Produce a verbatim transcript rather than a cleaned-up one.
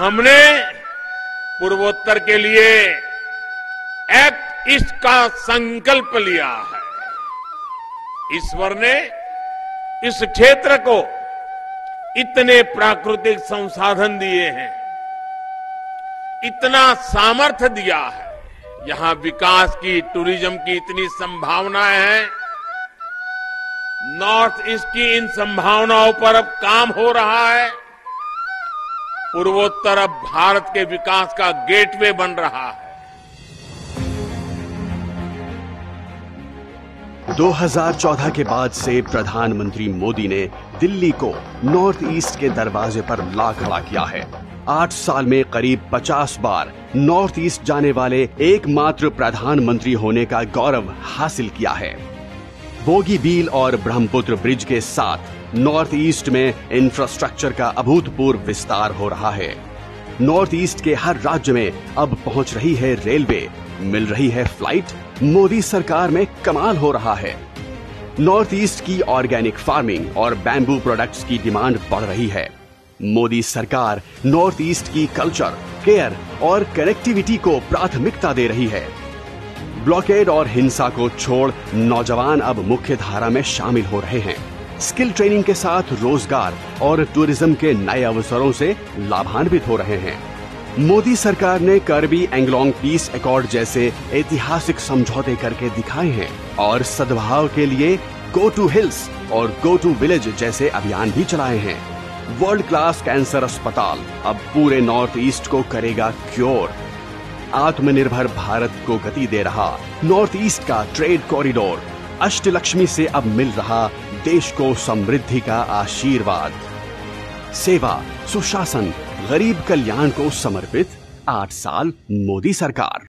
हमने पूर्वोत्तर के लिए एक्ट ईस्ट का संकल्प लिया है। ईश्वर ने इस क्षेत्र को इतने प्राकृतिक संसाधन दिए हैं, इतना सामर्थ्य दिया है, यहां विकास की, टूरिज्म की इतनी संभावनाएं हैं। नॉर्थ ईस्ट की इन संभावनाओं पर अब काम हो रहा है। पूर्वोत्तर अब भारत के विकास का गेटवे बन रहा है। दो हज़ार चौदह के बाद से प्रधानमंत्री मोदी ने दिल्ली को नॉर्थ ईस्ट के दरवाजे पर ला खड़ा किया है। आठ साल में करीब पचास बार नॉर्थ ईस्ट जाने वाले एकमात्र प्रधानमंत्री होने का गौरव हासिल किया है। बोगीबील और ब्रह्मपुत्र ब्रिज के साथ नॉर्थ ईस्ट में इंफ्रास्ट्रक्चर का अभूतपूर्व विस्तार हो रहा है। नॉर्थ ईस्ट के हर राज्य में अब पहुंच रही है रेलवे, मिल रही है फ्लाइट। मोदी सरकार में कमाल हो रहा है। नॉर्थ ईस्ट की ऑर्गेनिक फार्मिंग और बैम्बू प्रोडक्ट्स की डिमांड बढ़ रही है। मोदी सरकार नॉर्थ ईस्ट की कल्चर, केयर और कनेक्टिविटी को प्राथमिकता दे रही है। ब्लॉकेड और हिंसा को छोड़ नौजवान अब मुख्य धारा में शामिल हो रहे हैं। स्किल ट्रेनिंग के साथ रोजगार और टूरिज्म के नए अवसरों से लाभान्वित हो रहे हैं। मोदी सरकार ने करबी एंगलोंग पीस अकॉर्ड जैसे ऐतिहासिक समझौते करके दिखाए हैं और सद्भाव के लिए गो टू हिल्स और गो टू विलेज जैसे अभियान भी चलाए हैं। वर्ल्ड क्लास कैंसर अस्पताल अब पूरे नॉर्थ ईस्ट को करेगा क्योर। आत्मनिर्भर भारत को गति दे रहा नॉर्थ ईस्ट का ट्रेड कॉरिडोर, अष्टलक्ष्मी से अब मिल रहा देश को समृद्धि का आशीर्वाद। सेवा, सुशासन, गरीब कल्याण को समर्पित आठ साल मोदी सरकार।